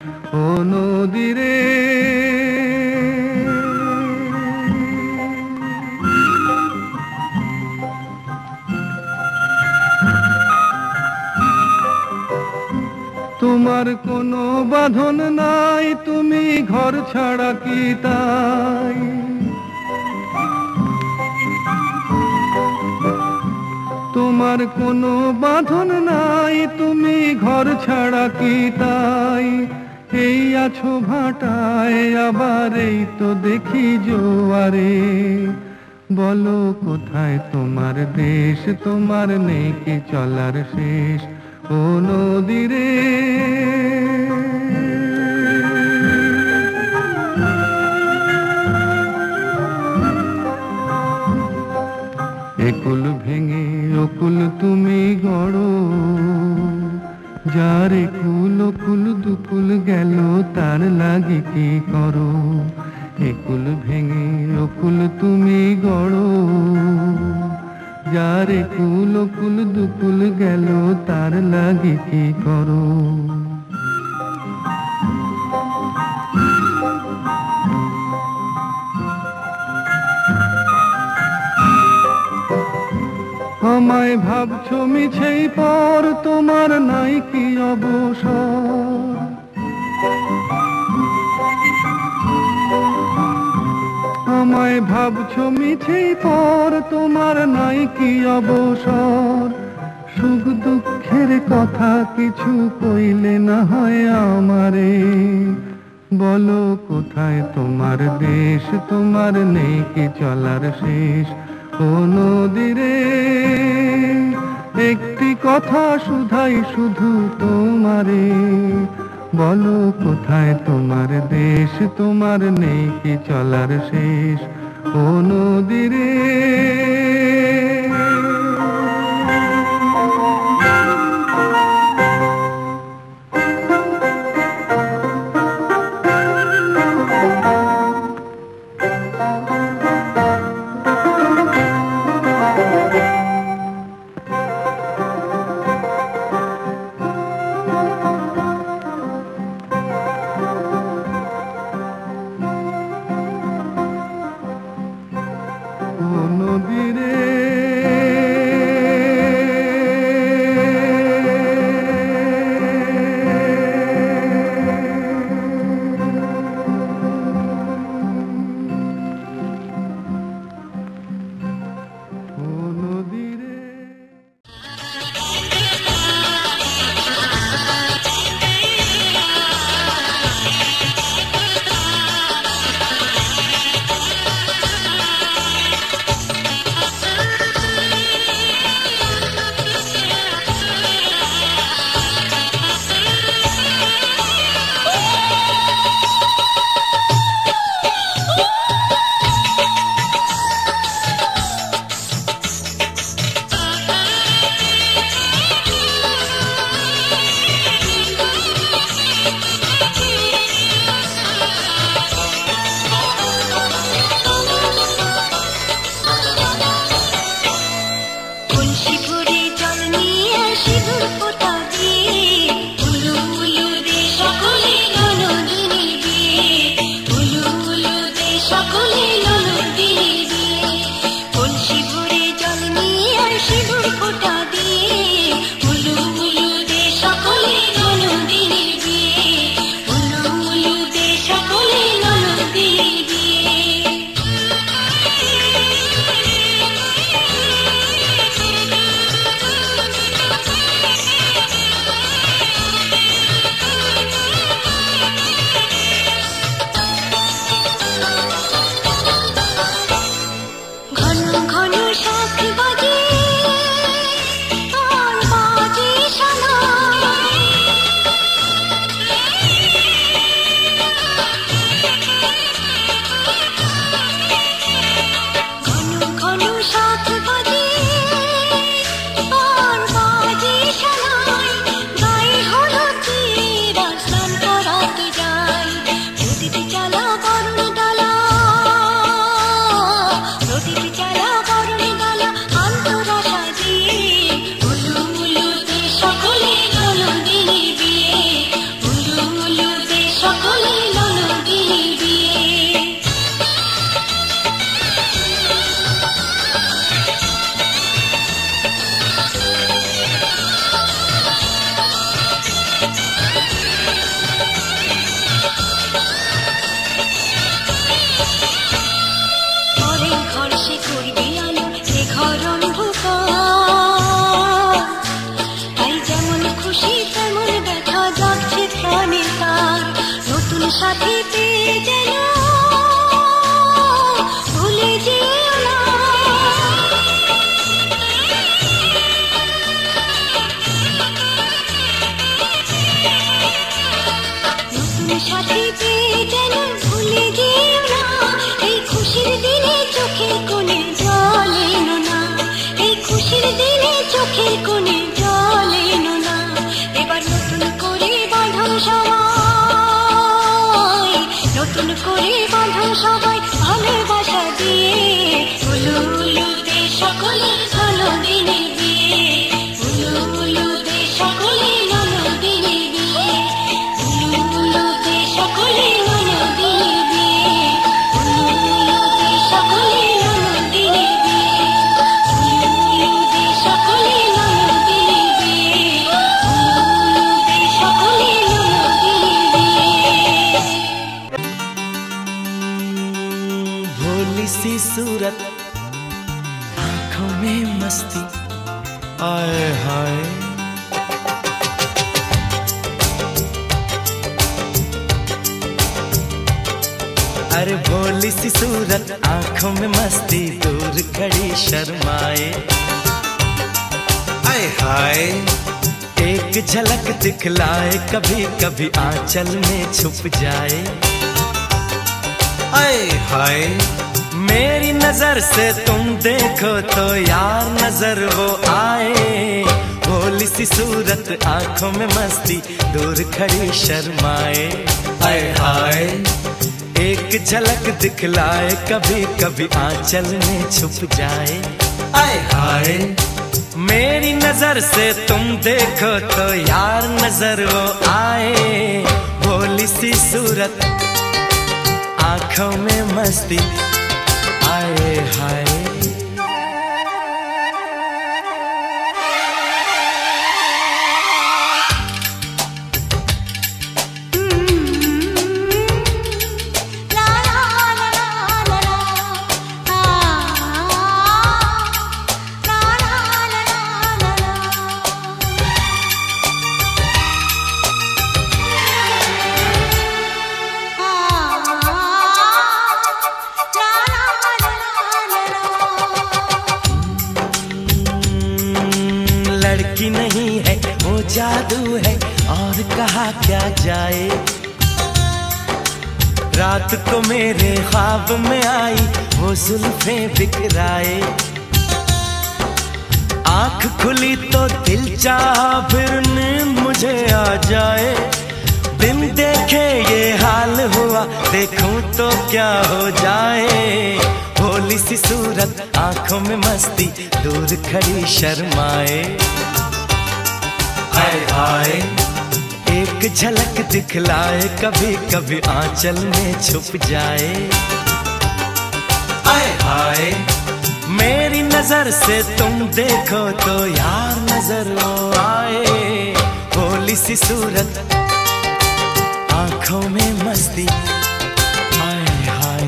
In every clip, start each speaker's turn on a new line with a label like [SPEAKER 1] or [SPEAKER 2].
[SPEAKER 1] ও নদী রে, তোমার কোনো বাঁধন নাই, তুমি ঘর ছাড়া কি তাই? তোমার কোনো বাঁধন নাই, তুমি ঘর ছাড়া কি তাই? এই আছো ভাটায়, আবার এই তো দেখি জোয়ারে। বলো কোথায় তোমার দেশ, তোমার নেই কি চলার শেষ? ও নদী রে, একুল ভেঙে অকুল তুমি গড়ো, যার একুল অকুল দুকুল গেল তার লাগি কি করো? একুল ভেঙে অকুল তুমি গড়ো, যার একুল অকুল দুকুল গেল তার লাগি কি করো? আমায় ভাবছো মিছেই পর, তোমার নাই কি অবসর? আমায় ভাবছো মিছেই পর, তোমার নাই কি অবসর? সুখ দুঃখের কথা কিছু কইলে না হয় আমারে। বলো কোথায় তোমার দেশ, তোমার নেই কি চলার শেষ? ও নদী রে, একটি কথা শুধাই শুধু তোমারে। বলো কোথায় তোমার দেশ, তোমার নেই কি চলার শেষ? ও নদী রে, ও নদী রে।
[SPEAKER 2] সাথী পেয়ে যেন ভুলে যেও না, নতুন সাথী পেয়ে যেন ভুলে যেও না, এই খুশির দিনে চোখের কোণে জল এনো না, এই খুশির দিনে চোখের কোণে জল এনো না। এবার নতুন করে বাঁধো সবাই, নতুন করে বাঁধো সবাই ভালোবাসা দিয়ে, উলু উলু দে সকলে ননদিনী বিয়ে, উলু উলু দে সকলে ননদিনী বিয়ে, উলু উলু দে সকলে ননদিনী বিয়ে, উলু উলু দে সকলে ননদিনী বিয়ে, উলু উলু দে সকলে ননদিনী বিয়ে, উলু উলু দে সকলে ননদিনী বিয়ে।
[SPEAKER 3] भोली सी सूरत आंखों में मस्ती, आए हाय अरे भोली सी सूरत आंखों में मस्ती, दूर खड़ी शर्माए, आए हाय एक झलक दिखलाए, कभी कभी आंचल में छुप जाए, आए हाय मेरी नजर से तुम देखो तो यार नजर वो आए, भोली सी सूरत आंखों में मस्ती, दूर खड़ी शर्माए, आए हाय एक झलक दिखलाए, कभी कभी आंचल में छुप जाए, आए हाय मेरी नजर से तुम देखो तो यार नजर वो आए, भोली सी सूरत आंखों में मस्ती, आए हाय लड़की नहीं है वो जादू है और कहा क्या जाए, रात को मेरे ख्वाब में आई वो जुल्फें बिखराए, आंख खुली तो दिल चाहा फिर नींद मुझे आ जाए, बिन देखे ये हाल हुआ देखूं तो क्या हो जाए, भोली सी सूरत आंखों में मस्ती, दूर खड़ी शर्माए, हाय हाय एक झलक दिखलाए, कभी कभी आंचल में छुप जाए, हाय हाय मेरी नजर से तुम देखो तो यार नजर वो आए, भोली सी सूरत आंखों में मस्ती, हाय हाय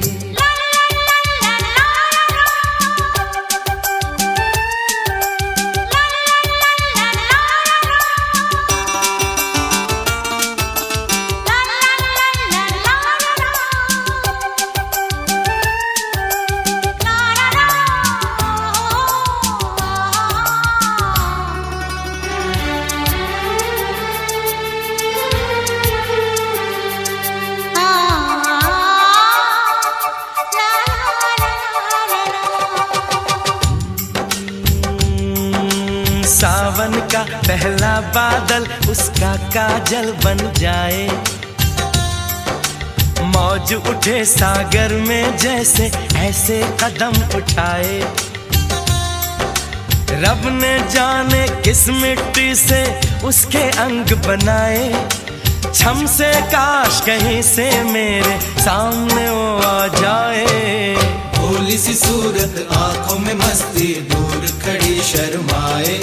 [SPEAKER 3] सावन का पहला बादल उसका काजल बन जाए, मौज उठे सागर में जैसे ऐसे कदम उठाए, रब ने जाने किस मिट्टी से उसके अंग बनाए, छम से काश कहीं से मेरे सामने वो आ जाए,
[SPEAKER 4] भोली सी सूरत आंखों में मस्ती, दूर खड़ी शर्माए,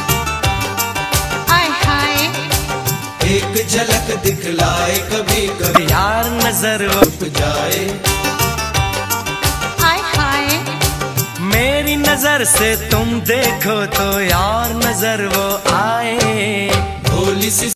[SPEAKER 4] एक झलक दिखलाए, कभी कभी
[SPEAKER 3] यार नजर वो
[SPEAKER 4] छुप जाए,
[SPEAKER 2] हाय हाय
[SPEAKER 3] मेरी नजर से तुम देखो तो यार नजर वो आए,
[SPEAKER 4] भोली सी